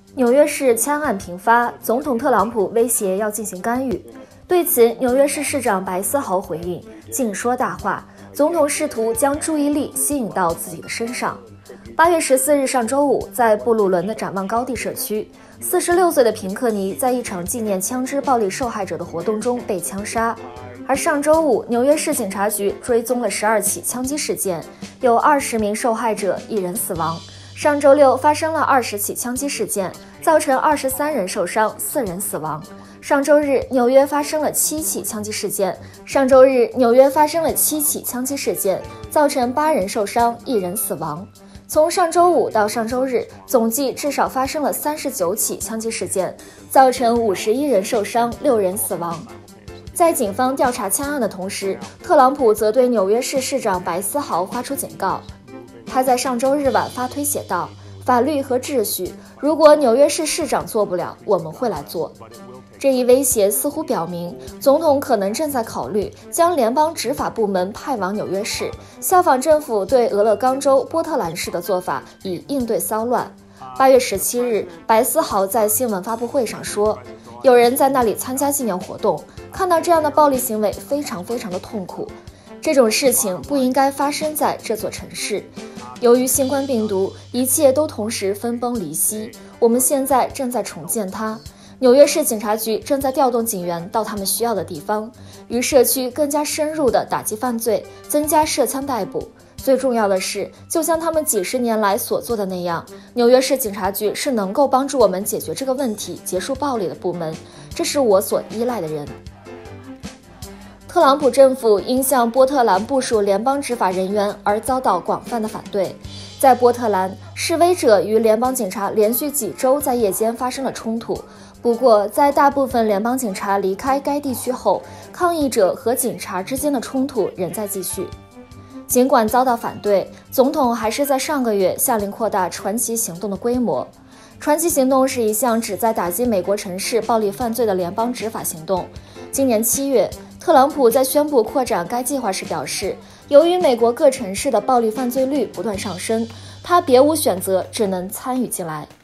纽约市枪案频发，总统特朗普威胁要进行干预。对此，纽约市市长白思豪回应，净说大话。总统试图将注意力吸引到自己的身上。8月14日上周五，在布鲁伦的展望高地社区，46岁的平克尼在一场纪念枪支暴力受害者的活动中被枪杀。而上周五，纽约市警察局追踪了12起枪击事件，有20名受害者，1人死亡。上周六发生了20起枪击事件，造成23人受伤，4人死亡。上周日，纽约发生了7起枪击事件。造成8人受伤，1人死亡。从上周五到上周日，总计至少发生了39起枪击事件，造成51人受伤，6人死亡。在警方调查枪案的同时，特朗普则对纽约市市长白思豪发出警告。他在上周日晚发推写道：“法律和秩序，如果纽约市市长做不了，我们会来做。”这一威胁似乎表明，总统可能正在考虑将联邦执法部门派往纽约市，效仿政府对俄勒冈州波特兰市的做法，以应对骚乱。8月17日，白思豪在新闻发布会上说：“有人在那里参加纪念活动，看到这样的暴力行为非常的痛苦。这种事情不应该发生在这座城市。由于新冠病毒，一切都同时分崩离析，我们现在正在重建它。纽约市警察局正在调动警员到他们需要的地方，与社区更加深入地打击犯罪，增加涉枪逮捕。最重要的是，就像他们几十年来所做的那样，纽约市警察局是能够帮助我们解决这个问题、结束暴力的部门。这是我所依赖的人。”特朗普政府因向波特兰部署联邦执法人员而遭到广泛的反对。在波特兰，示威者与联邦警察连续几周在夜间发生了冲突。不过，在大部分联邦警察离开该地区后，抗议者和警察之间的冲突仍在继续。尽管遭到反对，总统还是在上个月下令扩大传奇行动的规模。传奇行动是一项旨在打击美国城市暴力犯罪的联邦执法行动。今年7月，特朗普在宣布扩展该计划时表示，由于美国各城市的暴力犯罪率不断上升，他别无选择，只能参与进来。